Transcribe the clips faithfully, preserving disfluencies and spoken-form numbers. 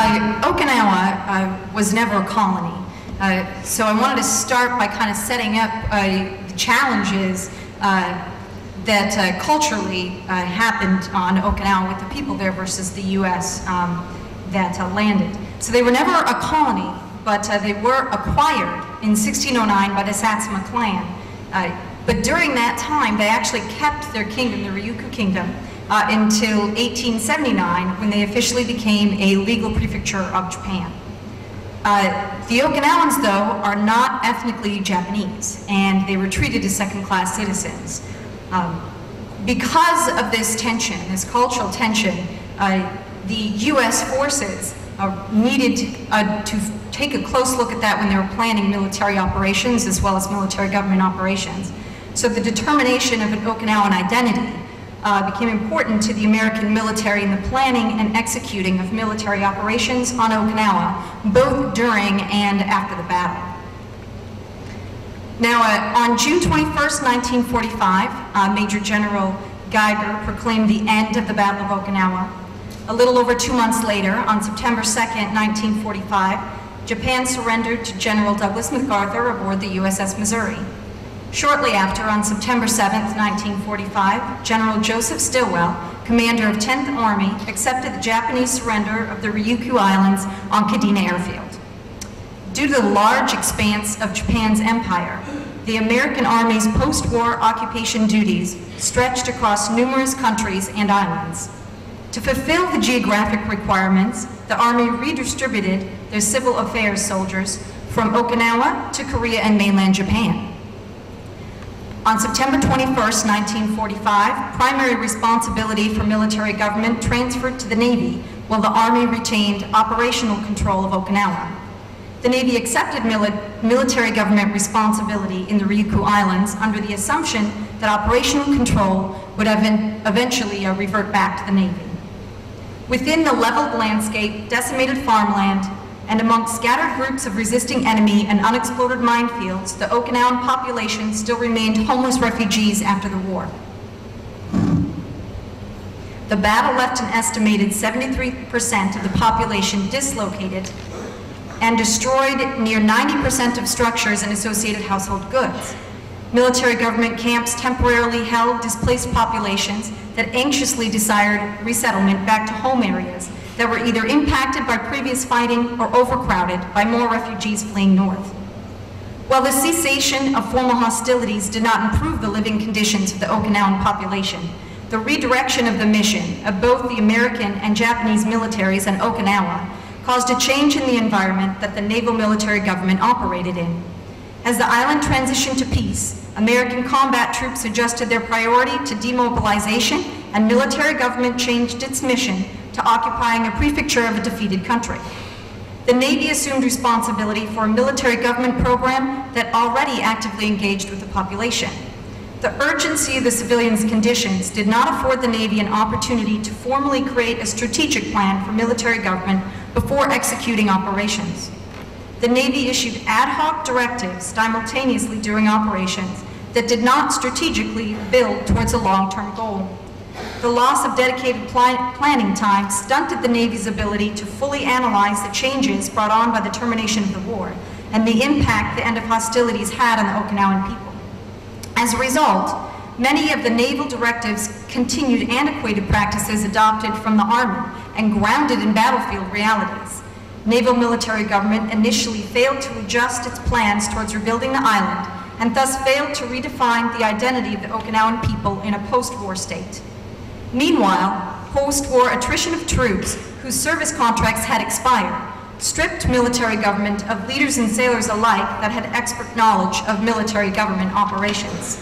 Uh, Okinawa uh, was never a colony. Uh, so I wanted to start by kind of setting up uh, the challenges uh, that uh, culturally uh, happened on Okinawa with the people there versus the U S um, that uh, landed. So they were never a colony, but uh, they were acquired in sixteen oh nine by the Satsuma clan. Uh, but during that time, they actually kept their kingdom, the Ryukyu kingdom, uh, until eighteen seventy-nine, when they officially became a legal prefecture of Japan. Uh, the Okinawans, though, are not ethnically Japanese, and they were treated as second-class citizens. Um, because of this tension, this cultural tension, uh, the U S forces uh, needed uh, to take a close look at that when they were planning military operations as well as military government operations. So the determination of an Okinawan identity uh, became important to the American military in the planning and executing of military operations on Okinawa, both during and after the battle. Now, uh, on June twenty-first, nineteen forty-five, uh, Major General Geiger proclaimed the end of the Battle of Okinawa. A little over two months later, on September second, nineteen forty-five, Japan surrendered to General Douglas MacArthur aboard the U S S Missouri. Shortly after, on September seventh, nineteen forty-five, General Joseph Stilwell, commander of tenth Army, accepted the Japanese surrender of the Ryukyu Islands on Kadena Airfield. Due to the large expanse of Japan's empire, the American Army's post-war occupation duties stretched across numerous countries and islands. To fulfill the geographic requirements, the Army redistributed their civil affairs soldiers from Okinawa to Korea and mainland Japan. On September twenty-first, nineteen forty-five, primary responsibility for military government transferred to the Navy, while the Army retained operational control of Okinawa. The Navy accepted mili military government responsibility in the Ryukyu Islands under the assumption that operational control would eventually uh, revert back to the Navy. Within the leveled landscape, decimated farmland, and amongst scattered groups of resisting enemy and unexploded minefields, the Okinawan population still remained homeless refugees after the war. The battle left an estimated seventy-three percent of the population dislocated and destroyed near ninety percent of structures and associated household goods. Military government camps temporarily held displaced populations that anxiously desired resettlement back to home areas that were either impacted by previous fighting or overcrowded by more refugees fleeing north. While the cessation of formal hostilities did not improve the living conditions of the Okinawan population, the redirection of the mission of both the American and Japanese militaries in Okinawa caused a change in the environment that the naval military government operated in. As the island transitioned to peace, American combat troops adjusted their priority to demobilization, and military government changed its mission to occupying a prefecture of a defeated country. The Navy assumed responsibility for a military government program that already actively engaged with the population. The urgency of the civilians' conditions did not afford the Navy an opportunity to formally create a strategic plan for military government before executing operations. The Navy issued ad hoc directives simultaneously during operations that did not strategically build towards a long-term goal. The loss of dedicated pl- planning time stunted the Navy's ability to fully analyze the changes brought on by the termination of the war and the impact the end of hostilities had on the Okinawan people. As a result, many of the naval directives continued antiquated practices adopted from the Army and grounded in battlefield realities. Naval military government initially failed to adjust its plans towards rebuilding the island and thus failed to redefine the identity of the Okinawan people in a post-war state. Meanwhile, post-war attrition of troops whose service contracts had expired stripped military government of leaders and sailors alike that had expert knowledge of military government operations.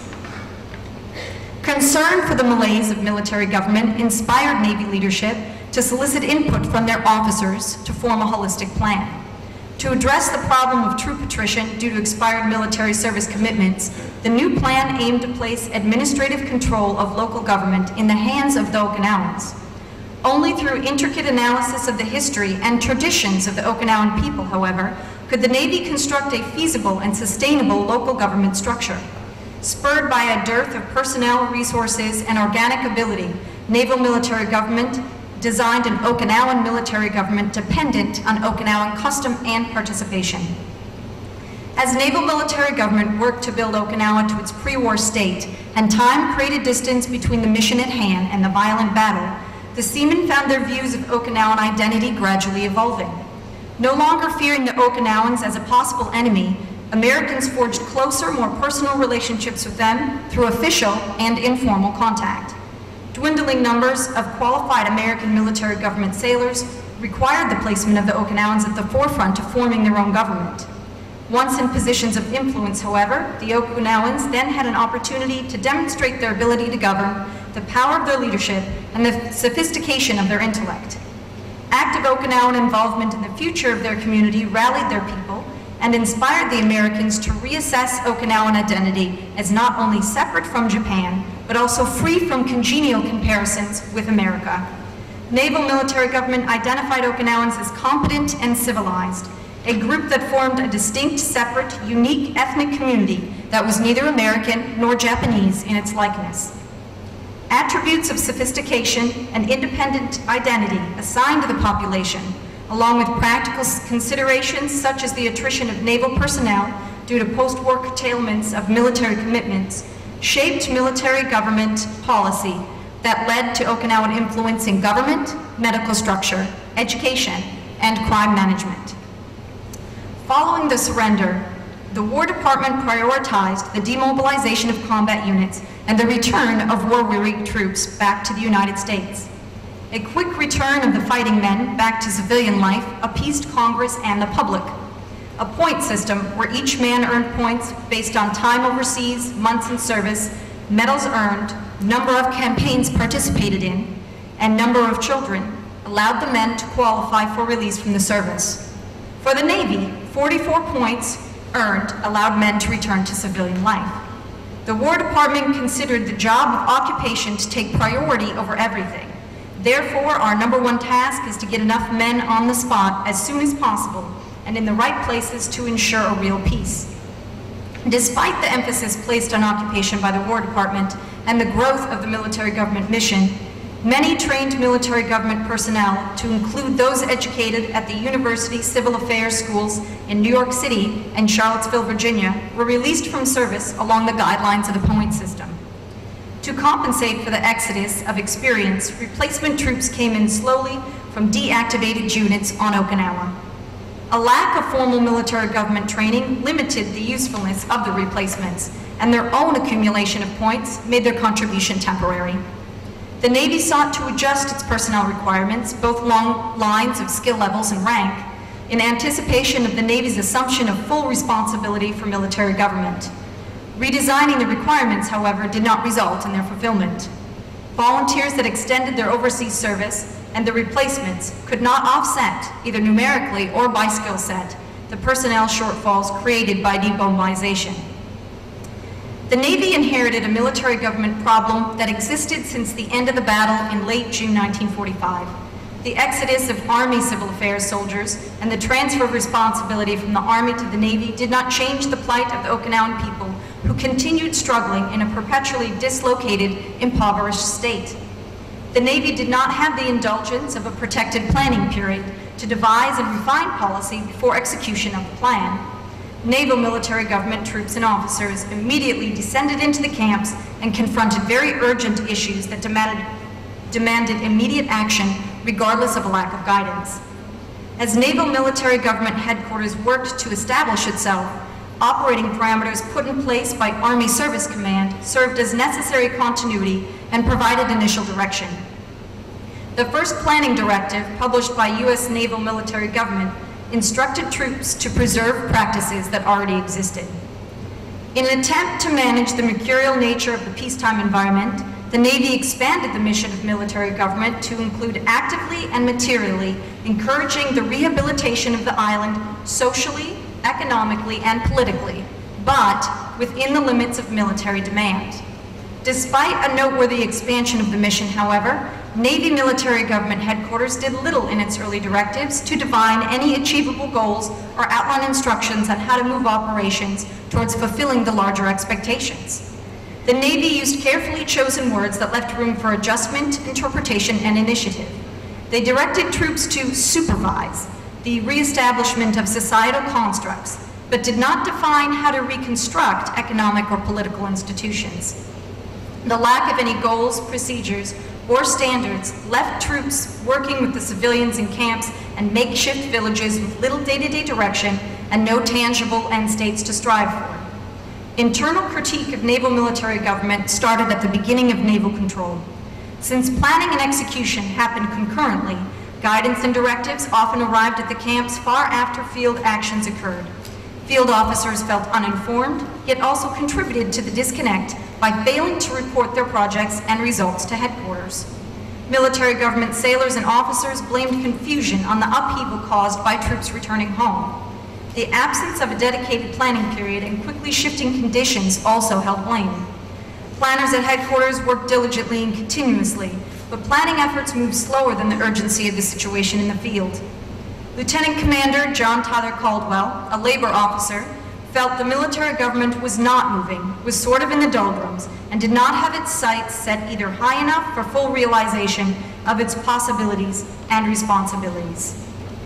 Concern for the malaise of military government inspired Navy leadership to solicit input from their officers to form a holistic plan. To address the problem of troop attrition due to expired military service commitments, the new plan aimed to place administrative control of local government in the hands of the Okinawans. Only through intricate analysis of the history and traditions of the Okinawan people, however, could the Navy construct a feasible and sustainable local government structure. Spurred by a dearth of personnel, resources, and organic ability, naval military government designed an Okinawan military government dependent on Okinawan custom and participation. As naval military government worked to build Okinawa to its pre-war state, and time created distance between the mission at hand and the violent battle, the seamen found their views of Okinawan identity gradually evolving. No longer fearing the Okinawans as a possible enemy, Americans forged closer, more personal relationships with them through official and informal contact. Dwindling numbers of qualified American military government sailors required the placement of the Okinawans at the forefront of forming their own government. Once in positions of influence, however, the Okinawans then had an opportunity to demonstrate their ability to govern, the power of their leadership, and the sophistication of their intellect. Active Okinawan involvement in the future of their community rallied their people and inspired the Americans to reassess Okinawan identity as not only separate from Japan, but also free from congenial comparisons with America. Naval military government identified Okinawans as competent and civilized, a group that formed a distinct, separate, unique ethnic community that was neither American nor Japanese in its likeness. Attributes of sophistication and independent identity assigned to the population, along with practical considerations such as the attrition of naval personnel due to post-war curtailments of military commitments, shaped military government policy that led to Okinawan influence in government, medical structure, education, and crime management. Following the surrender, the War Department prioritized the demobilization of combat units and the return of war-weary troops back to the United States. A quick return of the fighting men back to civilian life appeased Congress and the public. A point system where each man earned points based on time overseas, months in service, medals earned, number of campaigns participated in, and number of children allowed the men to qualify for release from the service. For the Navy, forty-four points earned allowed men to return to civilian life. The War Department considered the job of occupation to take priority over everything. Therefore, our number one task is to get enough men on the spot as soon as possible and in the right places to ensure a real peace. Despite the emphasis placed on occupation by the War Department and the growth of the military government mission, many trained military government personnel, to include those educated at the University Civil Affairs schools in New York City and Charlottesville, Virginia, were released from service along the guidelines of the point system. To compensate for the exodus of experience, replacement troops came in slowly from deactivated units on Okinawa. A lack of formal military government training limited the usefulness of the replacements, and their own accumulation of points made their contribution temporary. The Navy sought to adjust its personnel requirements, both along lines of skill levels and rank, in anticipation of the Navy's assumption of full responsibility for military government. Redesigning the requirements, however, did not result in their fulfillment. Volunteers that extended their overseas service and the replacements could not offset, either numerically or by skill set, the personnel shortfalls created by demobilization. The Navy inherited a military government problem that existed since the end of the battle in late June nineteen forty-five. The exodus of Army Civil Affairs soldiers and the transfer of responsibility from the Army to the Navy did not change the plight of the Okinawan people, who continued struggling in a perpetually dislocated, impoverished state. The Navy did not have the indulgence of a protected planning period to devise and refine policy before execution of the plan. Naval military government troops and officers immediately descended into the camps and confronted very urgent issues that demanded, demanded immediate action regardless of a lack of guidance. As naval military government headquarters worked to establish itself, operating parameters put in place by Army Service Command served as necessary continuity and provided initial direction. The first planning directive, published by U S Naval military government, instructed troops to preserve practices that already existed. In an attempt to manage the mercurial nature of the peacetime environment, the Navy expanded the mission of military government to include actively and materially encouraging the rehabilitation of the island socially, economically, and politically, but within the limits of military demand. Despite a noteworthy expansion of the mission, however, Navy military government headquarters did little in its early directives to define any achievable goals or outline instructions on how to move operations towards fulfilling the larger expectations. The Navy used carefully chosen words that left room for adjustment, interpretation, and initiative. They directed troops to supervise the reestablishment of societal constructs, but did not define how to reconstruct economic or political institutions. The lack of any goals, procedures, or standards left troops working with the civilians in camps and makeshift villages with little day-to-day direction and no tangible end states to strive for. Internal critique of naval military government started at the beginning of naval control. Since planning and execution happened concurrently, guidance and directives often arrived at the camps far after field actions occurred. Field officers felt uninformed, yet also contributed to the disconnect by failing to report their projects and results to headquarters. Military government sailors and officers blamed confusion on the upheaval caused by troops returning home. The absence of a dedicated planning period and quickly shifting conditions also held blame. Planners at headquarters worked diligently and continuously, but planning efforts moved slower than the urgency of the situation in the field. Lieutenant Commander John Tyler Caldwell, a labor officer, felt the military government was not moving, was sort of in the doldrums, and did not have its sights set either high enough for full realization of its possibilities and responsibilities.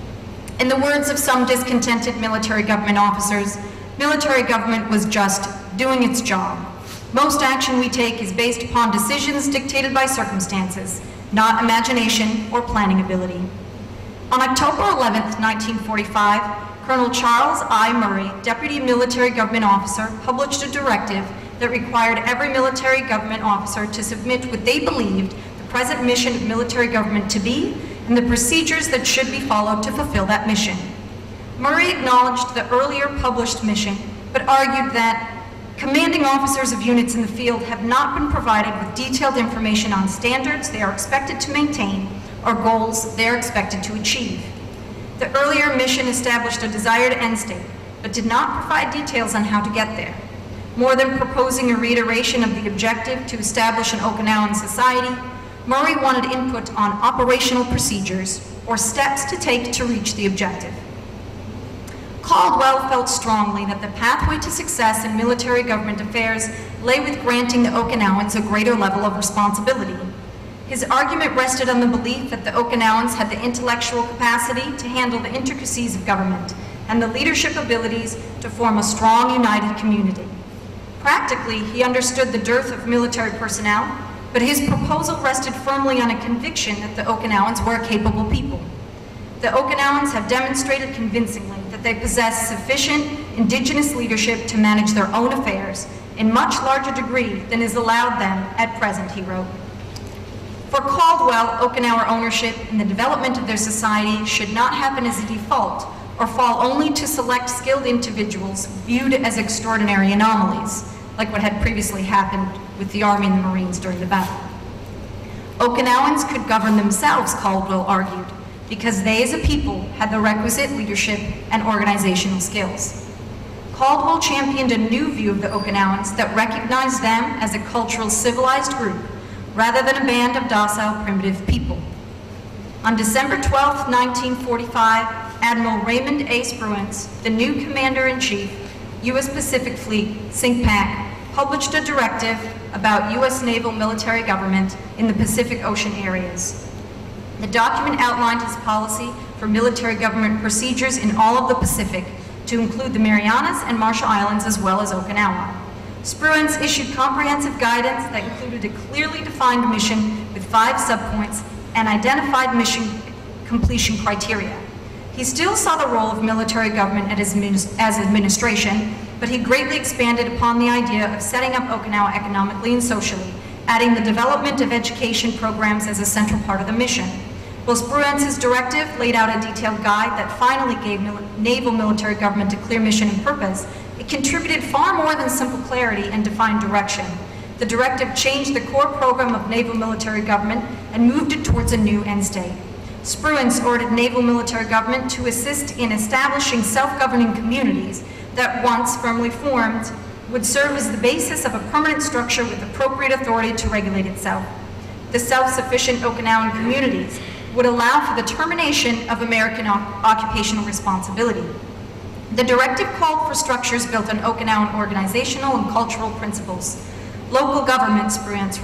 In the words of some discontented military government officers, military government was just doing its job. Most action we take is based upon decisions dictated by circumstances, not imagination or planning ability. On October eleventh, nineteen forty-five, Colonel Charles I. Murray, Deputy Military Government Officer, published a directive that required every military government officer to submit what they believed the present mission of military government to be and the procedures that should be followed to fulfill that mission. Murray acknowledged the earlier published mission, but argued that commanding officers of units in the field have not been provided with detailed information on standards they are expected to maintain or goals they are expected to achieve. The earlier mission established a desired end state, but did not provide details on how to get there. More than proposing a reiteration of the objective to establish an Okinawan society, Murray wanted input on operational procedures or steps to take to reach the objective. Caldwell felt strongly that the pathway to success in military government affairs lay with granting the Okinawans a greater level of responsibility. His argument rested on the belief that the Okinawans had the intellectual capacity to handle the intricacies of government and the leadership abilities to form a strong, united community. Practically, he understood the dearth of military personnel, but his proposal rested firmly on a conviction that the Okinawans were a capable people. The Okinawans have demonstrated convincingly that they possess sufficient indigenous leadership to manage their own affairs in much larger degree than is allowed them at present, he wrote. For Caldwell, Okinawa ownership and the development of their society should not happen as a default or fall only to select skilled individuals viewed as extraordinary anomalies, like what had previously happened with the Army and the Marines during the battle. Okinawans could govern themselves, Caldwell argued, because they as a people had the requisite leadership and organizational skills. Caldwell championed a new view of the Okinawans that recognized them as a cultural civilized group rather than a band of docile primitive people. On December twelfth, nineteen forty-five, Admiral Raymond A. Spruance, the new Commander-in-Chief, U S Pacific Fleet, C I N C P A C, published a directive about U S naval military government in the Pacific Ocean areas. The document outlined his policy for military government procedures in all of the Pacific, to include the Marianas and Marshall Islands as well as Okinawa. Spruance issued comprehensive guidance that included a clearly defined mission with five subpoints and identified mission completion criteria. He still saw the role of military government as administration, but he greatly expanded upon the idea of setting up Okinawa economically and socially, adding the development of education programs as a central part of the mission. While Spruance's directive laid out a detailed guide that finally gave mil naval military government a clear mission and purpose, it contributed far more than simple clarity and defined direction. The directive changed the core program of naval military government and moved it towards a new end state. Spruance ordered naval military government to assist in establishing self-governing communities that, once firmly formed, would serve as the basis of a permanent structure with appropriate authority to regulate itself. The self-sufficient Okinawan communities would allow for the termination of American occupational responsibility. The directive called for structures built on Okinawan organizational and cultural principles. Local government, Spruance wrote,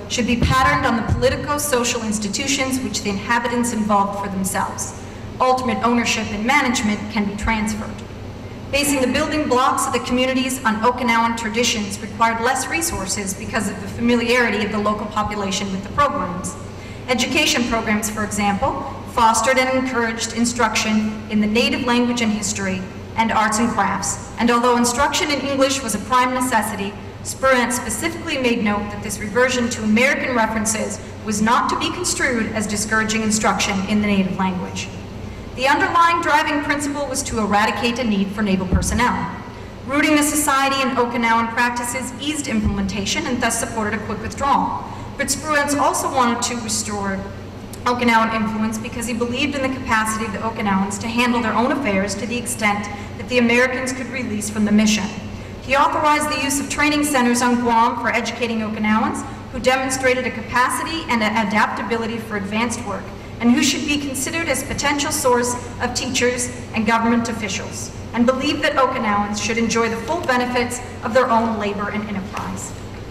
should be patterned on the politico-social institutions which the inhabitants involved for themselves. Ultimate ownership and management can be transferred. Basing the building blocks of the communities on Okinawan traditions required less resources because of the familiarity of the local population with the programs. Education programs, for example, fostered and encouraged instruction in the native language and history and arts and crafts. And although instruction in English was a prime necessity, Spruant specifically made note that this reversion to American references was not to be construed as discouraging instruction in the native language. The underlying driving principle was to eradicate a need for naval personnel. Rooting the society in Okinawan practices eased implementation and thus supported a quick withdrawal. But Spruance also wanted to restore Okinawan influence because he believed in the capacity of the Okinawans to handle their own affairs to the extent that the Americans could release from the mission. He authorized the use of training centers on Guam for educating Okinawans who demonstrated a capacity and an adaptability for advanced work, and who should be considered as potential source of teachers and government officials, and believed that Okinawans should enjoy the full benefits of their own labor and enterprise.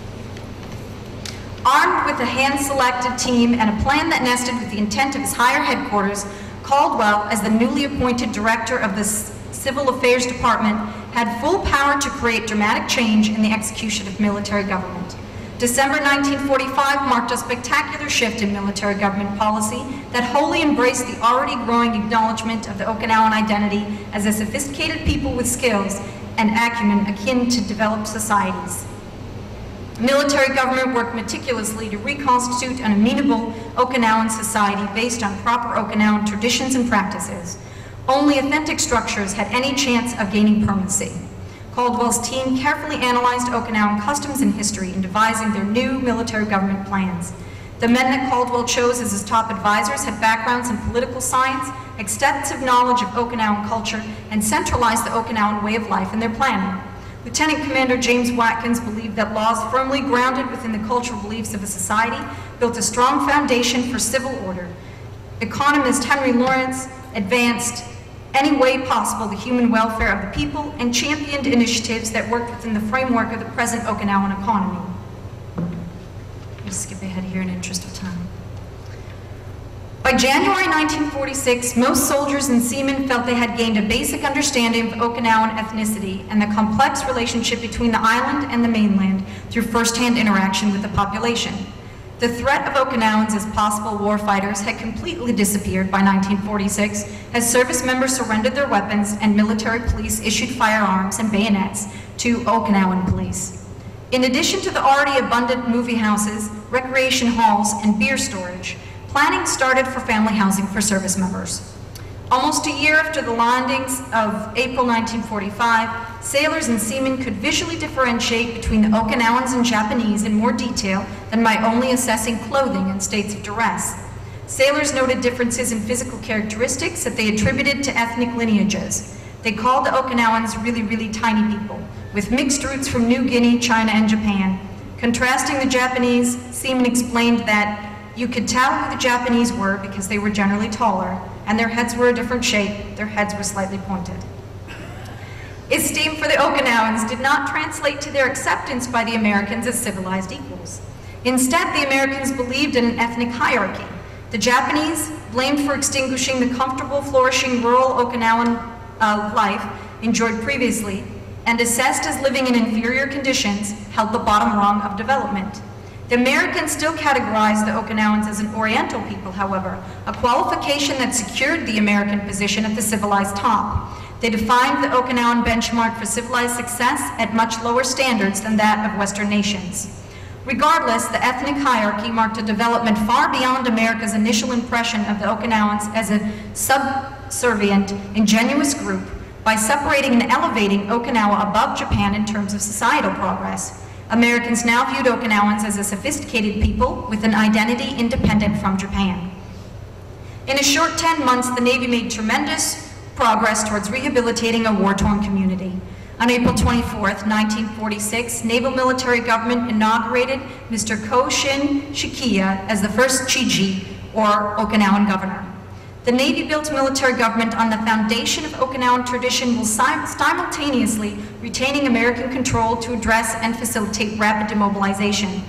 Armed with a hand-selected team and a plan that nested with the intent of his higher headquarters, Caldwell, as the newly appointed director of the Civil Affairs Department, had full power to create dramatic change in the execution of military government. December nineteen forty-five marked a spectacular shift in military government policy that wholly embraced the already growing acknowledgement of the Okinawan identity as a sophisticated people with skills and acumen akin to developed societies. Military government worked meticulously to reconstitute an amenable Okinawan society based on proper Okinawan traditions and practices. Only authentic structures had any chance of gaining permanency. Caldwell's team carefully analyzed Okinawan customs and history in devising their new military government plans. The men that Caldwell chose as his top advisors had backgrounds in political science, extensive knowledge of Okinawan culture, and centralized the Okinawan way of life in their planning. Lieutenant Commander James Watkins believed that laws firmly grounded within the cultural beliefs of a society built a strong foundation for civil order. Economist Henry Lawrence advanced any way possible the human welfare of the people and championed initiatives that worked within the framework of the present Okinawan economy. I'll skip ahead here in interest of time. By January nineteen forty-six, most soldiers and seamen felt they had gained a basic understanding of Okinawan ethnicity and the complex relationship between the island and the mainland through first-hand interaction with the population. The threat of Okinawans as possible warfighters had completely disappeared by nineteen forty-six as service members surrendered their weapons and military police issued firearms and bayonets to Okinawan police. In addition to the already abundant movie houses, recreation halls, and beer storage, planning started for family housing for service members. Almost a year after the landings of April nineteen forty-five, sailors and seamen could visually differentiate between the Okinawans and Japanese in more detail than by only assessing clothing and states of duress. Sailors noted differences in physical characteristics that they attributed to ethnic lineages. They called the Okinawans really, really tiny people, with mixed roots from New Guinea, China, and Japan. Contrasting the Japanese, seamen explained that you could tell who the Japanese were because they were generally taller, and their heads were a different shape, their heads were slightly pointed. Esteem for the Okinawans did not translate to their acceptance by the Americans as civilized equals. Instead, the Americans believed in an ethnic hierarchy. The Japanese, blamed for extinguishing the comfortable, flourishing rural Okinawan uh, life enjoyed previously, and assessed as living in inferior conditions, held the bottom rung of development. The Americans still categorized the Okinawans as an Oriental people, however, a qualification that secured the American position at the civilized top. They defined the Okinawan benchmark for civilized success at much lower standards than that of Western nations. Regardless, the ethnic hierarchy marked a development far beyond America's initial impression of the Okinawans as a subservient, ingenuous group by separating and elevating Okinawa above Japan in terms of societal progress. Americans now viewed Okinawans as a sophisticated people with an identity independent from Japan. In a short ten months, the Navy made tremendous progress towards rehabilitating a war-torn community. On April twenty-fourth, nineteen forty-six, Naval Military Government inaugurated Mister Koshin Shikiya as the first Chiji, or Okinawan governor. The Navy built military government on the foundation of Okinawan tradition while simultaneously retaining American control to address and facilitate rapid demobilization.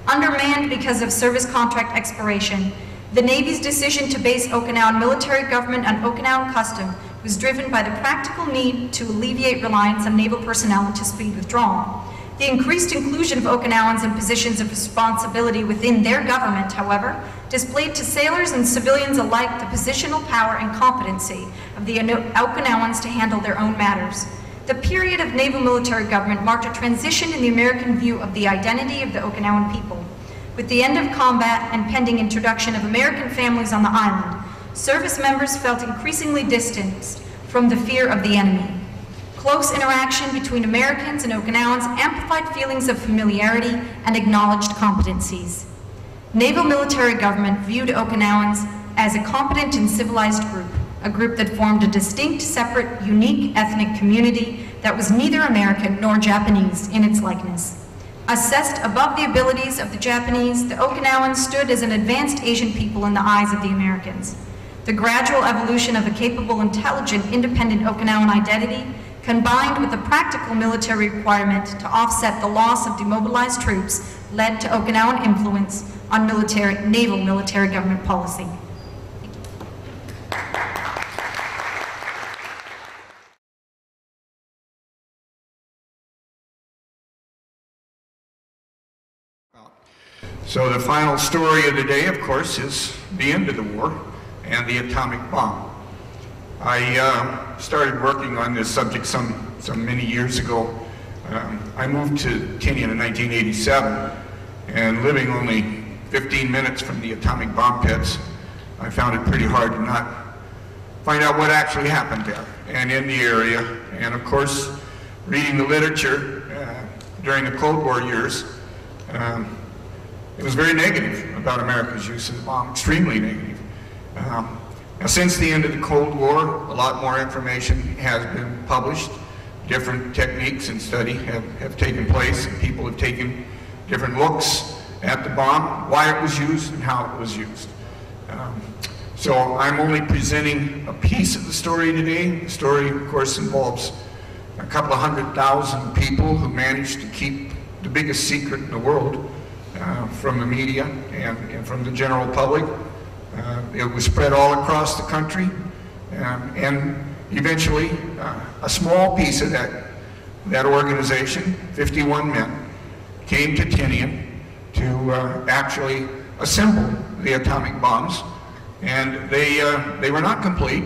Undermanned because of service contract expiration, the Navy's decision to base Okinawan military government on Okinawan custom was driven by the practical need to alleviate reliance on naval personnel and to speed withdrawal. The increased inclusion of Okinawans in positions of responsibility within their government, however, displayed to sailors and civilians alike the positional power and competency of the Okinawans to handle their own matters. The period of naval military government marked a transition in the American view of the identity of the Okinawan people. With the end of combat and pending introduction of American families on the island, service members felt increasingly distanced from the fear of the enemy. Close interaction between Americans and Okinawans amplified feelings of familiarity and acknowledged competencies. Naval military government viewed Okinawans as a competent and civilized group, a group that formed a distinct, separate, unique ethnic community that was neither American nor Japanese in its likeness. Assessed above the abilities of the Japanese, the Okinawans stood as an advanced Asian people in the eyes of the Americans. The gradual evolution of a capable, intelligent, independent Okinawan identity, combined with the practical military requirement to offset the loss of demobilized troops, led to Okinawan influence on military, naval military government policy. So the final story of the day, of course, is the end of the war and the atomic bomb. I uh, started working on this subject some, some many years ago. Um, I moved to Tinian in nineteen eighty-seven, and living only fifteen minutes from the atomic bomb pits, I found it pretty hard to not find out what actually happened there and in the area. And of course, reading the literature uh, during the Cold War years, um, it was very negative about America's use of the bomb, extremely negative. Um, now, since the end of the Cold War, a lot more information has been published. Different techniques and study have, have taken place, and people have taken different looks at the bomb, why it was used, and how it was used. Um, so I'm only presenting a piece of the story today. The story, of course, involves a couple of hundred thousand people who managed to keep the biggest secret in the world Uh, from the media and, and from the general public. Uh, it was spread all across the country, um, and eventually uh, a small piece of that, that organization, fifty-one men, came to Tinian to uh, actually assemble the atomic bombs, and they, uh, they were not complete.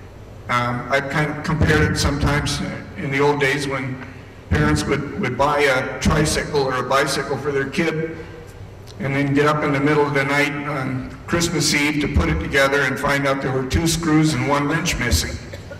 Um, I've kind of compared it sometimes in the old days when parents would, would buy a tricycle or a bicycle for their kid and then get up in the middle of the night on Christmas Eve to put it together and find out there were two screws and one wrench missing.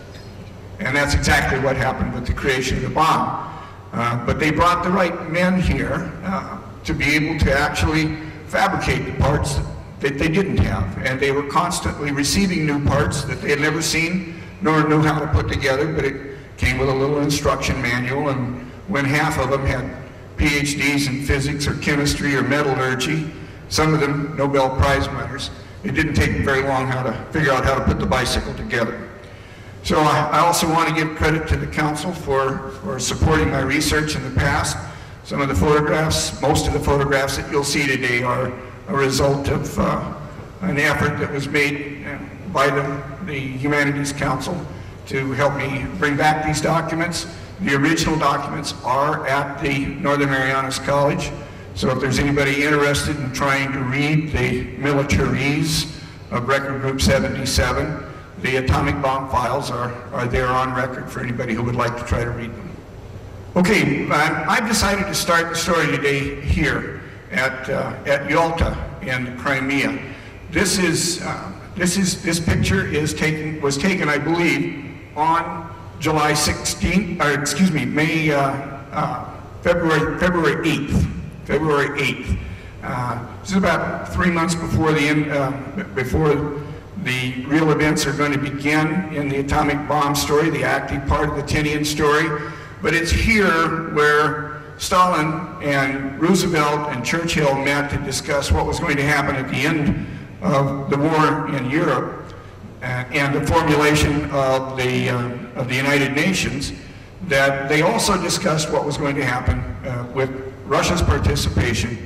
And that's exactly what happened with the creation of the bomb. Uh, but they brought the right men here uh, to be able to actually fabricate the parts that they didn't have. And they were constantly receiving new parts that they had never seen nor knew how to put together, but it came with a little instruction manual, and when half of them had P H Ds in physics or chemistry or metallurgy, some of them Nobel Prize winners, it didn't take them very long how to figure out how to put the bicycle together. So I, I also want to give credit to the council for, for supporting my research in the past. Some of the photographs, most of the photographs that you'll see today are a result of uh, an effort that was made by the, the Humanities Council to help me bring back these documents. The original documents are at the Northern Marianas College, so if there's anybody interested in trying to read the militaries of Record Group seventy-seven, the atomic bomb files are, are there on record for anybody who would like to try to read them. Okay, I've decided to start the story today here at, uh, at Yalta in Crimea. This is, uh, this is, this picture is taken, was taken, I believe, on July sixteenth, or excuse me, May, uh, uh, February, February eighth, February eighth. Uh, this is about three months before the end, uh, before the real events are going to begin in the atomic bomb story, the active part of the Tinian story. But it's here where Stalin and Roosevelt and Churchill met to discuss what was going to happen at the end of the war in Europe. Uh, and the formulation of the, uh, of the United Nations, that they also discussed what was going to happen uh, with Russia's participation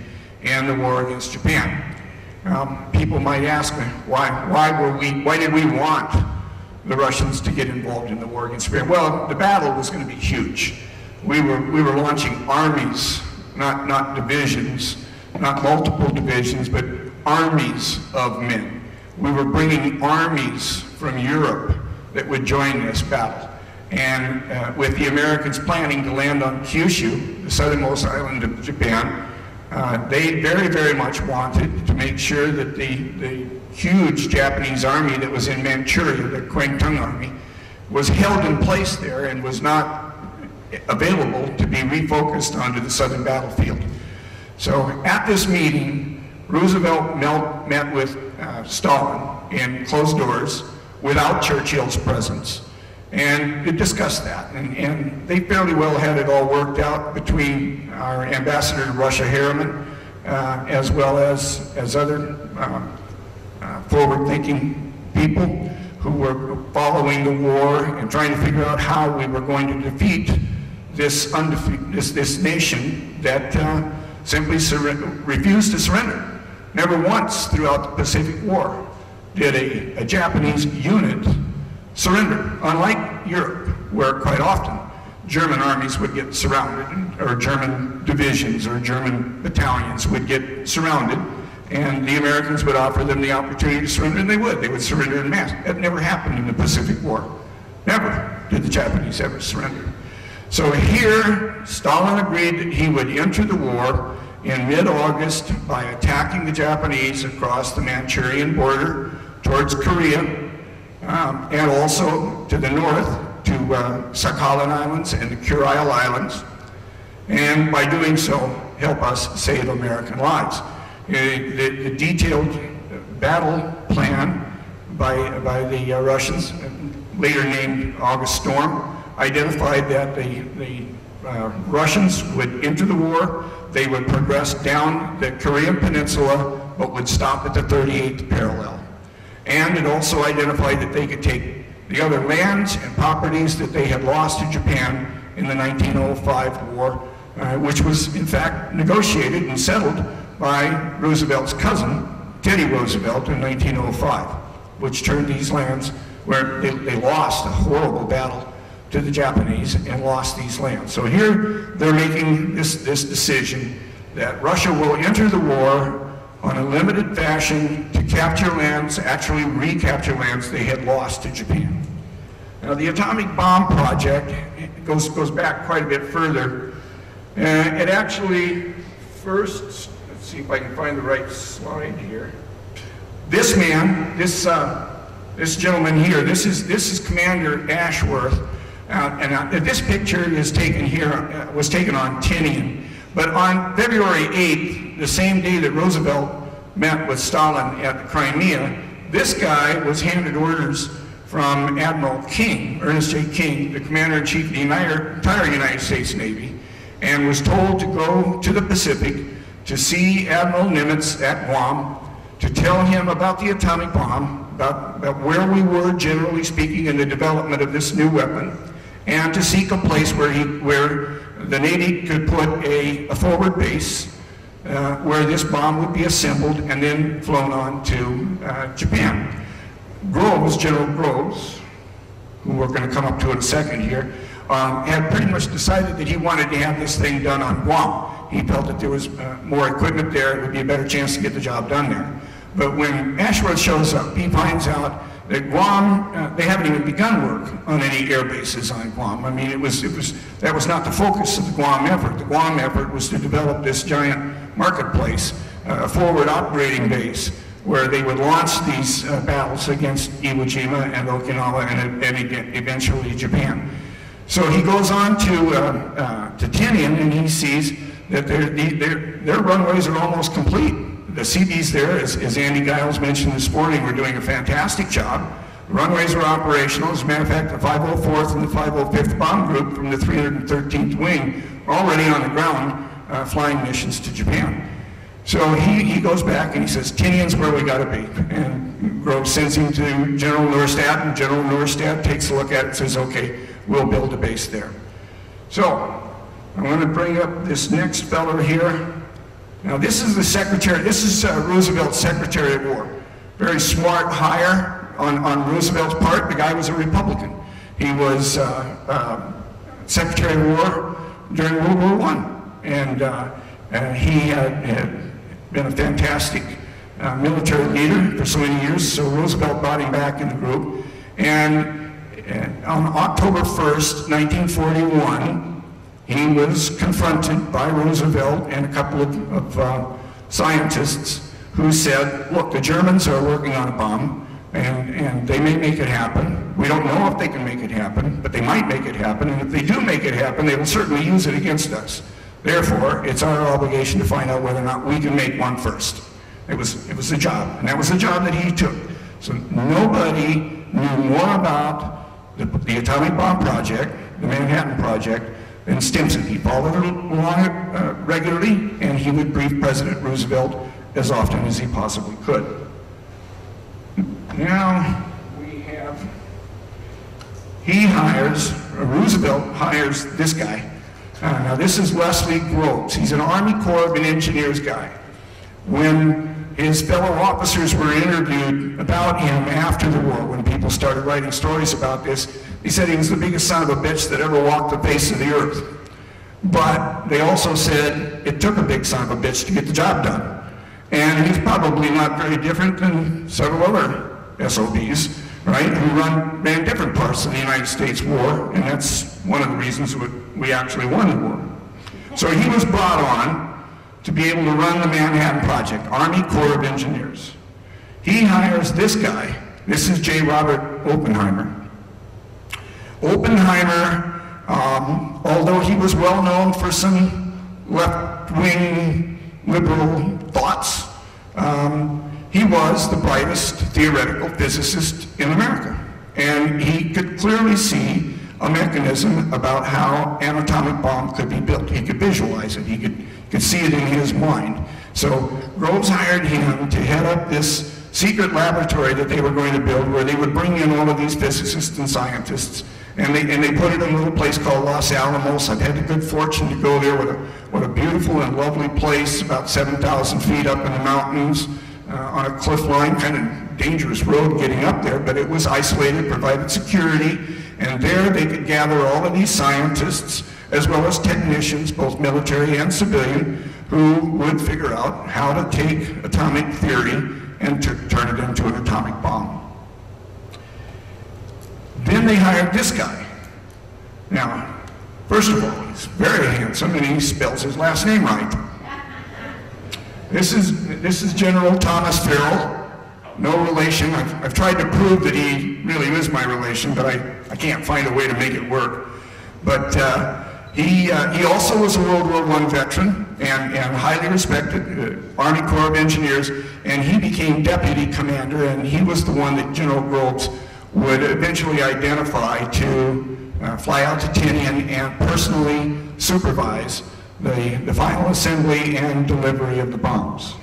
in the war against Japan. Um, people might ask me, why, why, were we, why did we want the Russians to get involved in the war against Japan? Well, the battle was going to be huge. We were, we were launching armies, not, not divisions, not multiple divisions, but armies of men. We were bringing armies from Europe that would join this battle. And uh, with the Americans planning to land on Kyushu, the southernmost island of Japan, uh, they very, very much wanted to make sure that the, the huge Japanese army that was in Manchuria, the Kwangtung army, was held in place there and was not available to be refocused onto the southern battlefield. So at this meeting, Roosevelt met with uh, Stalin in closed doors without Churchill's presence, and it discussed that. And, and they fairly well had it all worked out between our ambassador to Russia, Harriman, uh, as well as, as other uh, uh, forward-thinking people who were following the war and trying to figure out how we were going to defeat this, this, this nation that uh, simply refused to surrender. Never once throughout the Pacific War did a, a Japanese unit surrender, unlike Europe, where quite often German armies would get surrounded, or German divisions or German battalions would get surrounded, and the Americans would offer them the opportunity to surrender, and they would. They would surrender en masse. That never happened in the Pacific War. Never did the Japanese ever surrender. So here, Stalin agreed that he would enter the war in mid-August by attacking the Japanese across the Manchurian border towards Korea, um, and also to the north to uh, Sakhalin Islands and the Kuril Islands, and by doing so, help us save American lives. Uh, the, the detailed battle plan by, by the uh, Russians, later named August Storm, identified that the, the uh, Russians would enter the war. They would progress down the Korean Peninsula, but would stop at the thirty-eighth parallel. And it also identified that they could take the other lands and properties that they had lost to Japan in the nineteen oh five war, uh, which was in fact negotiated and settled by Roosevelt's cousin, Teddy Roosevelt, in nineteen oh five, which turned these lands where they, they lost a horrible battle to the Japanese and lost these lands. So here they're making this, this decision that Russia will enter the war on a limited fashion to capture lands, actually recapture lands they had lost to Japan. Now the atomic bomb project goes, goes back quite a bit further. Uh, it actually first, let's see if I can find the right slide here. This man, this, uh, this gentleman here, this is, this is Commander Ashworth. Uh, and uh, this picture is taken here, uh, was taken on Tinian. But on February eighth, the same day that Roosevelt met with Stalin at the Crimea, this guy was handed orders from Admiral King, Ernest J. King, the Commander-in-Chief of the entire United States Navy, and was told to go to the Pacific to see Admiral Nimitz at Guam, to tell him about the atomic bomb, about, about where we were, generally speaking, in the development of this new weapon, and to seek a place where, he, where the Navy could put a, a forward base uh, where this bomb would be assembled and then flown on to uh, Japan. Groves, General Groves, who we're going to come up to in a second here, um, had pretty much decided that he wanted to have this thing done on Guam. He felt that there was uh, more equipment there, it would be a better chance to get the job done there. But when Ashworth shows up, he finds out that Guam, uh, they haven't even begun work on any air bases on Guam. I mean, it was, it was, that was not the focus of the Guam effort. The Guam effort was to develop this giant marketplace, uh, a forward operating base, where they would launch these uh, battles against Iwo Jima and Okinawa and, and eventually Japan. So he goes on to, uh, uh, to Tinian, and he sees that their, their, their runways are almost complete. The C Bs there, as, as Andy Giles mentioned this morning, were doing a fantastic job. The runways were operational. As a matter of fact, the five oh fourth and the five oh fifth Bomb Group from the three hundred thirteenth Wing are already on the ground uh, flying missions to Japan. So he, he goes back and he says, Tinian's where we gotta be. And Groves sends him to General Norstad, and General Norstad takes a look at it and says, okay, we'll build a base there. So I'm gonna bring up this next fellow here. Now this is the secretary, this is uh, Roosevelt's Secretary of War. Very smart hire on, on Roosevelt's part. The guy was a Republican. He was uh, uh, Secretary of War during World War One. And, uh, and he had, had been a fantastic uh, military leader for so many years, so Roosevelt brought him back in the group. And, and on October first, nineteen forty-one, he was confronted by Roosevelt and a couple of, of uh, scientists who said, look, the Germans are working on a bomb, and, and they may make it happen. We don't know if they can make it happen, but they might make it happen, and if they do make it happen, they will certainly use it against us. Therefore, it's our obligation to find out whether or not we can make one first. It was, it was a job, and that was the job that he took. So nobody knew more about the, the atomic bomb project, the Manhattan Project, than Stimson. He followed along uh, regularly, and he would brief President Roosevelt as often as he possibly could. Now we have, he hires, uh, Roosevelt hires this guy. Uh, now this is Leslie Groves. He's an Army Corps of Engineers guy. When his fellow officers were interviewed about him after the war, when people started writing stories about this, he said he was the biggest son of a bitch that ever walked the face of the earth. But they also said it took a big son of a bitch to get the job done. And he's probably not very different than several other S O Bs, right, who run, ran different parts of the United States war, and that's one of the reasons we actually won the war. So he was brought on to be able to run the Manhattan Project, Army Corps of Engineers. He hires this guy. This is J. Robert Oppenheimer. Oppenheimer, um, although he was well known for some left-wing liberal thoughts, um, he was the brightest theoretical physicist in America. And he could clearly see a mechanism about how an atomic bomb could be built. He could visualize it. He could, could see it in his mind. So Groves hired him to head up this secret laboratory that they were going to build, where they would bring in all of these physicists and scientists, and they, and they put it in a little place called Los Alamos. I've had the good fortune to go there. What a, what a beautiful and lovely place, about seven thousand feet up in the mountains, uh, on a cliff line, kind of dangerous road getting up there, but it was isolated, provided security, and there they could gather all of these scientists, as well as technicians, both military and civilian, who would figure out how to take atomic theory and to turn it into an atomic bomb. Then they hired this guy. Now, first of all, he's very handsome, and he spells his last name right. This is, this is General Thomas Farrell. No relation. I've, I've tried to prove that he really is my relation, but I, I can't find a way to make it work. But uh, he, uh, he also was a World War One veteran and, and highly respected, uh, Army Corps of Engineers, and he became deputy commander, and he was the one that General Groves would eventually identify to uh, fly out to Tinian and personally supervise the, the final assembly and delivery of the bombs.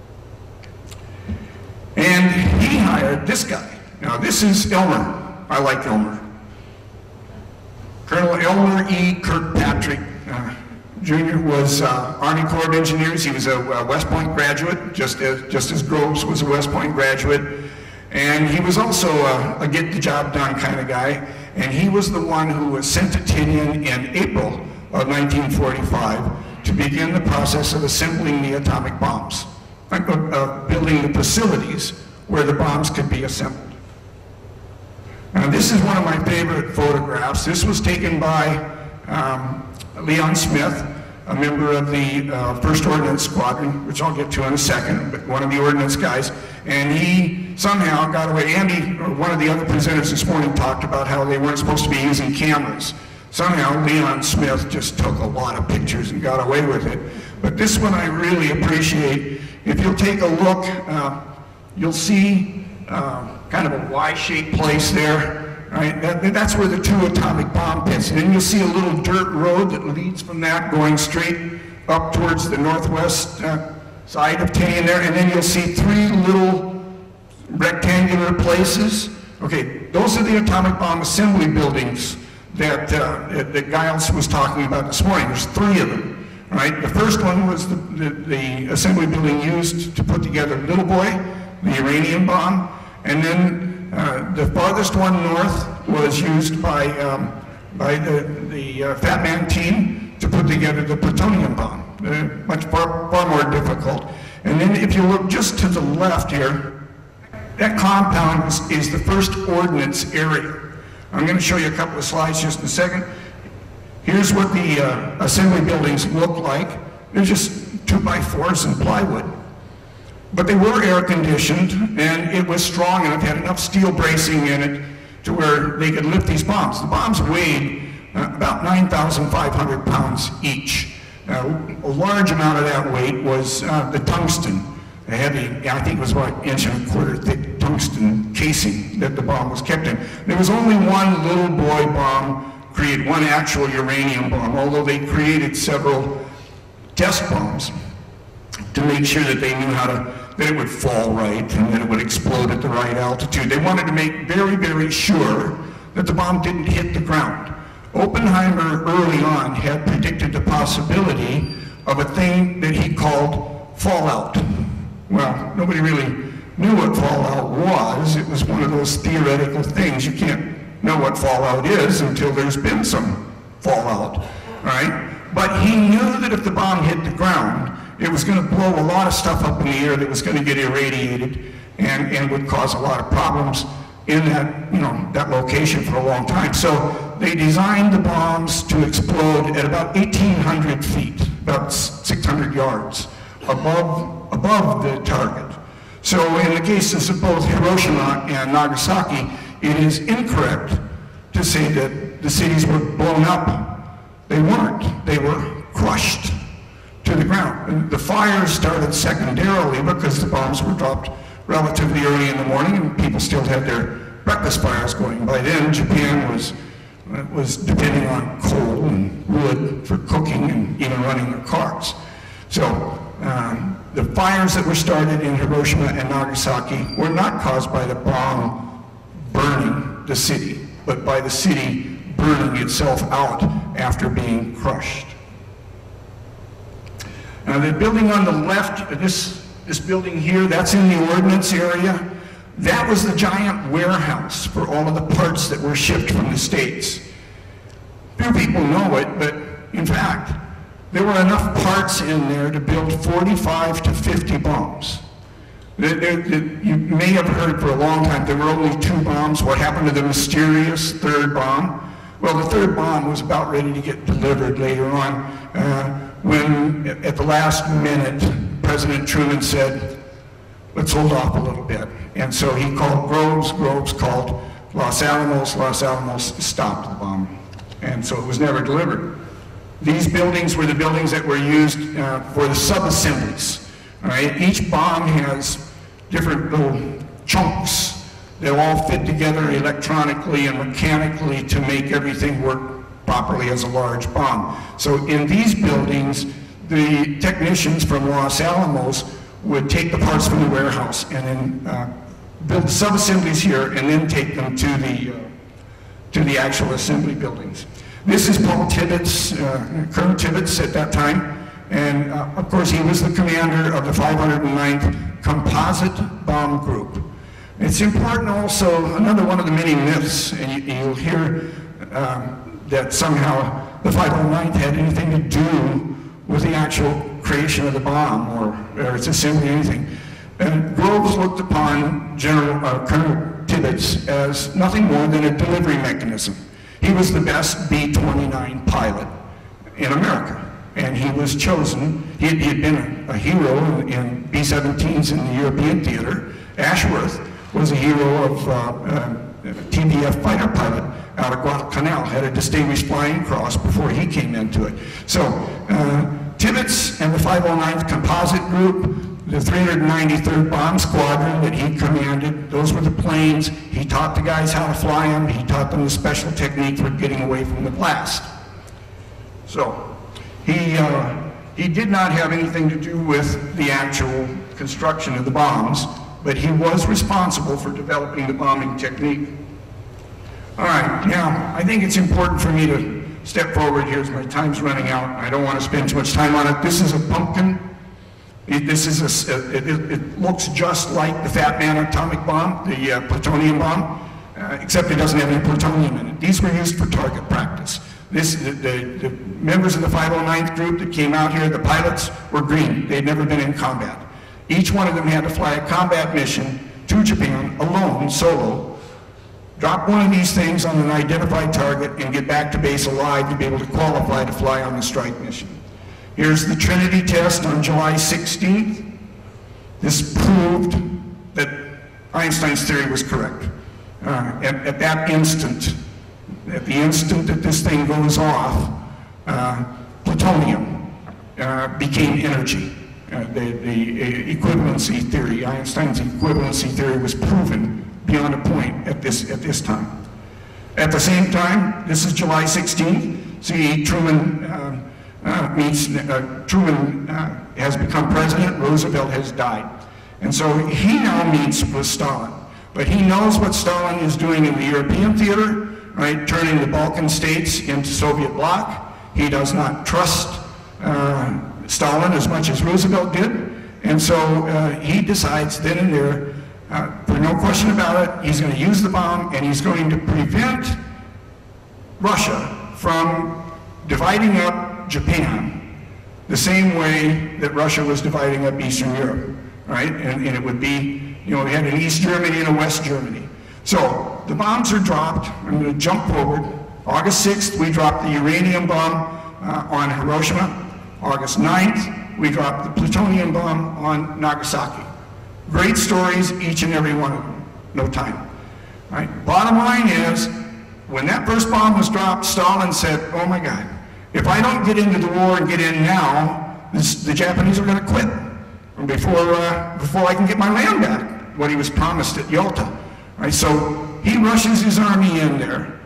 And he hired this guy. Now this is Elmer. I like Elmer. Colonel Elmer E. Kirkpatrick uh, Junior was uh, Army Corps of Engineers. He was a, a West Point graduate, just as, just as Groves was a West Point graduate. And he was also a, a get-the-job-done kind of guy. And he was the one who was sent to Tinian in April of nineteen forty-five to begin the process of assembling the atomic bombs. Uh, building the facilities where the bombs could be assembled. Now this is one of my favorite photographs. This was taken by um, Leon Smith, a member of the uh, first Ordnance Squadron, which I'll get to in a second, but one of the Ordnance guys, and he somehow got away. Andy, or one of the other presenters this morning, talked about how they weren't supposed to be using cameras. Somehow Leon Smith just took a lot of pictures and got away with it. But this one I really appreciate. If you'll take a look, uh, you'll see uh, kind of a Y-shaped place there, right? That, that's where the two atomic bomb pits, and then you'll see a little dirt road that leads from that going straight up towards the northwest uh, side of Tinian there, and then you'll see three little rectangular places. Okay, those are the atomic bomb assembly buildings that, uh, that Giles was talking about this morning. There's three of them. All right, the first one was the, the, the assembly building used to put together Little Boy, the uranium bomb, and then uh, the farthest one north was used by, um, by the, the uh, Fat Man team to put together the plutonium bomb. Uh, much far, far more difficult. And then if you look just to the left here, that compound is, is the first ordnance area. I'm going to show you a couple of slides just in a second. Here's what the uh, assembly buildings look like. They're just two by fours and plywood. But they were air conditioned, and it was strong enough, had enough steel bracing in it to where they could lift these bombs. The bombs weighed uh, about nine thousand five hundred pounds each. Uh, a large amount of that weight was uh, the tungsten, a heavy, I think it was about an inch and a quarter thick tungsten casing that the bomb was kept in. There was only one Little Boy bomb created, one actual uranium bomb, although they created several test bombs to make sure that they knew how to, that it would fall right and that it would explode at the right altitude. They wanted to make very, very sure that the bomb didn't hit the ground. Oppenheimer early on had predicted the possibility of a thing that he called fallout. Well, nobody really knew what fallout was. It was one of those theoretical things. You can't know what fallout is until there's been some fallout, right? But he knew that if the bomb hit the ground, it was going to blow a lot of stuff up in the air that was going to get irradiated and, and would cause a lot of problems in that, you know, that location for a long time. So they designed the bombs to explode at about eighteen hundred feet, about six hundred yards above, above the target. So in the cases of both Hiroshima and Nagasaki, it is incorrect to say that the cities were blown up. They weren't. They were crushed to the ground. And the fires started secondarily because the bombs were dropped relatively early in the morning and people still had their breakfast fires going. By then, Japan was, was depending on coal and wood for cooking and even running their cars. So um, the fires that were started in Hiroshima and Nagasaki were not caused by the bomb burning the city, but by the city burning itself out after being crushed. Now the building on the left, this, this building here, that's in the ordnance area. That was the giant warehouse for all of the parts that were shipped from the States. Few people know it, but in fact, there were enough parts in there to build forty-five to fifty bombs. There, there, there, you may have heard for a long time there were only two bombs. What happened to the mysterious third bomb? Well, the third bomb was about ready to get delivered later on uh, when, at the last minute, President Truman said, let's hold off a little bit. And so he called Groves, Groves called Los Alamos, Los Alamos stopped the bomb. And so it was never delivered. These buildings were the buildings that were used uh, for the sub-assemblies. All right? Each bomb has different little chunks that all fit together electronically and mechanically to make everything work properly as a large bomb. So in these buildings, the technicians from Los Alamos would take the parts from the warehouse and then uh, build the sub-assemblies here and then take them to the, uh, to the actual assembly buildings. This is Paul Tibbets, uh, Colonel Tibbets at that time, and uh, of course he was the commander of the five hundred ninth Composite Bomb Group. It's important also, another one of the many myths, and you, you'll hear um, that somehow the five hundred ninth had anything to do with the actual creation of the bomb or, or its assembly or anything. And Groves looked upon General uh, Colonel Tibbets as nothing more than a delivery mechanism. He was the best B twenty-nine pilot in America, and he was chosen. He had, he had been a, a hero in, in B seventeens in the European theater. Ashworth was a hero of uh, uh, T B F fighter pilot out of Guadalcanal, had a distinguished flying cross before he came into it. So uh, Tibbets and the five oh ninth Composite Group, the three hundred ninety-third Bomb Squadron that he commanded, those were the planes. He taught the guys how to fly them. He taught them the special technique for getting away from the blast. So he, uh, he did not have anything to do with the actual construction of the bombs, but he was responsible for developing the bombing technique. All right, now I think it's important for me to step forward. Here's my time's running out. I don't want to spend too much time on it. This is a pumpkin. It, this is a, it, it, it looks just like the Fat Man atomic bomb, the uh, plutonium bomb, uh, except it doesn't have any plutonium in it. These were used for target practice. This, the, the, the members of the five oh ninth group that came out here, the pilots, were green. They'd never been in combat. Each one of them had to fly a combat mission to Japan, alone, solo, drop one of these things on an identified target, and get back to base alive to be able to qualify to fly on the strike mission. Here's the Trinity test on July sixteenth. This proved that Einstein's theory was correct. Uh, at, at that instant, at the instant that this thing goes off, uh, plutonium uh, became energy. Uh, the, the equivalency theory, Einstein's equivalency theory, was proven beyond a point at this, at this time. At the same time, this is July sixteenth, see Truman uh, uh, meets, uh, Truman uh, has become president, Roosevelt has died. And so he now meets with Stalin. But he knows what Stalin is doing in the European theater, right, turning the Balkan states into Soviet bloc. He does not trust uh, Stalin as much as Roosevelt did, and so uh, he decides then and there, uh, for no question about it, he's going to use the bomb, and he's going to prevent Russia from dividing up Japan the same way that Russia was dividing up Eastern Europe, right? And, and it would be, you know, we had an East Germany and a West Germany. So the bombs are dropped. I'm going to jump forward. August sixth, we dropped the uranium bomb uh, on Hiroshima. August ninth, we dropped the plutonium bomb on Nagasaki. Great stories, each and every one of them. No time. Right? Bottom line is, when that first bomb was dropped, Stalin said, oh my God, if I don't get into the war and get in now, this, the Japanese are going to quit before, uh, before I can get my land back, what he was promised at Yalta. Right? So he rushes his army in there.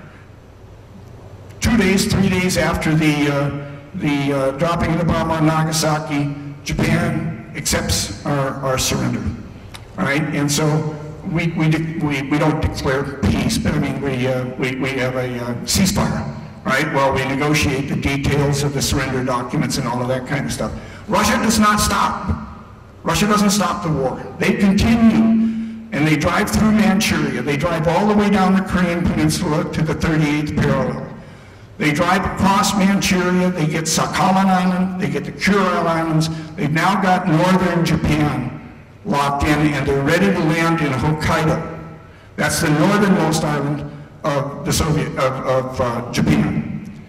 Two days, three days after the uh, the uh, dropping of the bomb on Nagasaki, Japan accepts our, our surrender, all right? And so we, we, we, we don't declare peace, but I mean, we, uh, we, we have a uh, ceasefire, right? While we negotiate the details of the surrender documents and all of that kind of stuff. Russia does not stop. Russia doesn't stop the war. They continue, and they drive through Manchuria. They drive all the way down the Korean Peninsula to the thirty-eighth parallel. They drive across Manchuria, they get Sakhalin Island, they get the Kuril Islands. They've now got northern Japan locked in, and they're ready to land in Hokkaido. That's the northernmost island of the Soviet, of, of uh, Japan.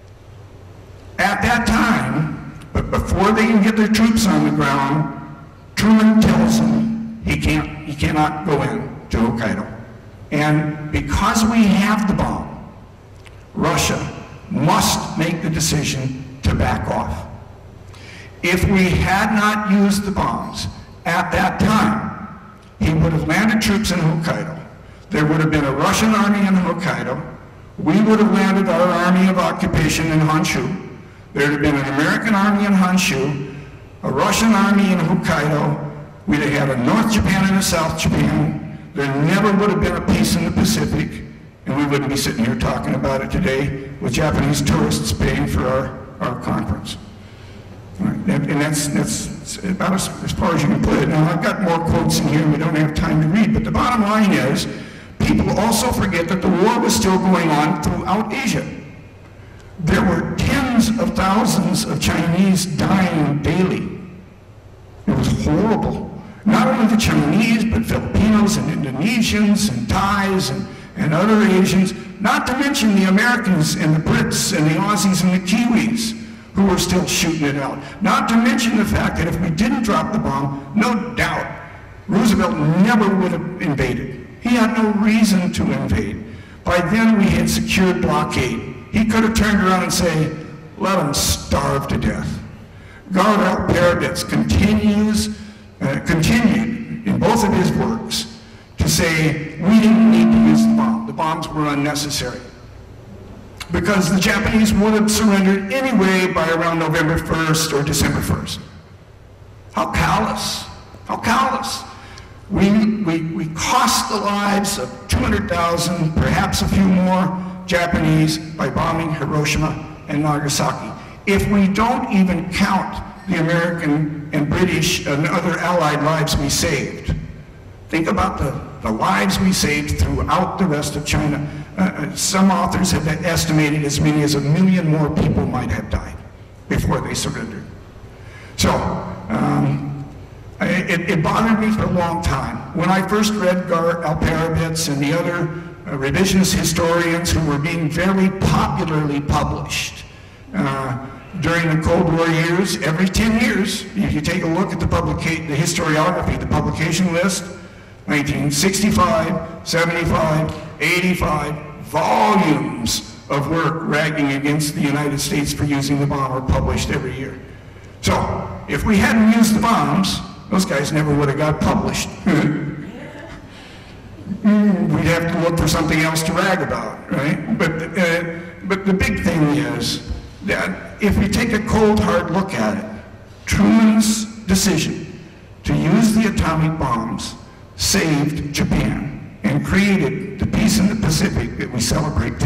At that time, but before they can get their troops on the ground, Truman tells them he can't, he cannot go in to Hokkaido. And because we have the bomb, Russia must make the decision to back off. If we had not used the bombs at that time, he would have landed troops in Hokkaido. There would have been a Russian army in Hokkaido. We would have landed our army of occupation in Honshu. There would have been an American army in Honshu, a Russian army in Hokkaido. We'd have had a North Japan and a South Japan. There never would have been a peace in the Pacific. And we wouldn't be sitting here talking about it today with Japanese tourists paying for our, our conference. Right. And, and that's, that's about as, as far as you can put it. Now, I've got more quotes in here we don't have time to read, but the bottom line is, people also forget that the war was still going on throughout Asia. There were tens of thousands of Chinese dying daily. It was horrible. Not only the Chinese, but Filipinos and Indonesians and Thais and and other Asians, not to mention the Americans and the Brits and the Aussies and the Kiwis who were still shooting it out. Not to mention the fact that if we didn't drop the bomb, no doubt, Roosevelt never would have invaded. He had no reason to invade. By then we had secured blockade. He could have turned around and said, let them starve to death. Garvel Paradis continues, uh, continued in both of his works to say, we didn't need to use the bomb. The bombs were unnecessary. Because the Japanese would have surrendered anyway by around November first or December first. How callous, how callous. We, we, we cost the lives of two hundred thousand, perhaps a few more, Japanese by bombing Hiroshima and Nagasaki. If we don't even count the American and British and other Allied lives we saved, think about the, the lives we saved throughout the rest of China. Uh, some authors have estimated as many as a million more people might have died before they surrendered. So, um, it, it bothered me for a long time. When I first read Gar Alperovitz and the other uh, revisionist historians who were being very popularly published uh, during the Cold War years, every ten years, if you take a look at the, publica the historiography, the publication list, nineteen sixty-five, seventy-five, eighty-five, volumes of work ragging against the United States for using the bomb are published every year. So, if we hadn't used the bombs, those guys never would have got published. We'd have to look for something else to rag about, right? But, uh, but the big thing is that if we take a cold, hard look at it, Truman's decision to use the atomic bombs saved Japan and created the peace in the Pacific that we celebrate